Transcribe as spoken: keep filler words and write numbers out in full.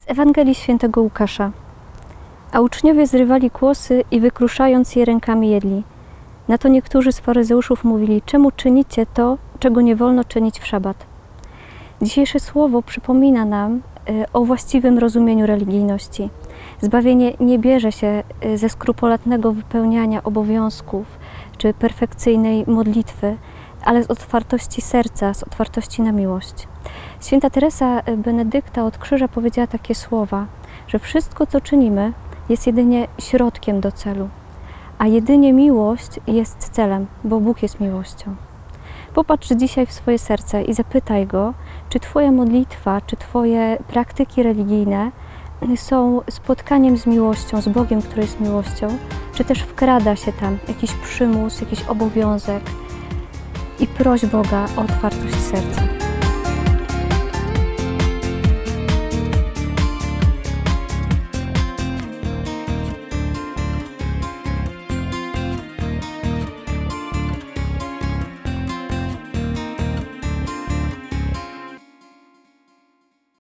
Ewangelii Świętego Łukasza. A uczniowie zrywali kłosy i wykruszając je rękami jedli. Na to niektórzy z faryzeuszów mówili: czemu czynicie to, czego nie wolno czynić w szabat? Dzisiejsze słowo przypomina nam o właściwym rozumieniu religijności. Zbawienie nie bierze się ze skrupulatnego wypełniania obowiązków czy perfekcyjnej modlitwy, ale z otwartości serca, z otwartości na miłość. Święta Teresa Benedykta od Krzyża powiedziała takie słowa, że wszystko, co czynimy, jest jedynie środkiem do celu, a jedynie miłość jest celem, bo Bóg jest miłością. Popatrz dzisiaj w swoje serce i zapytaj Go, czy Twoja modlitwa, czy Twoje praktyki religijne są spotkaniem z miłością, z Bogiem, który jest miłością, czy też wkrada się tam jakiś przymus, jakiś obowiązek, i proś Boga o otwartość serca.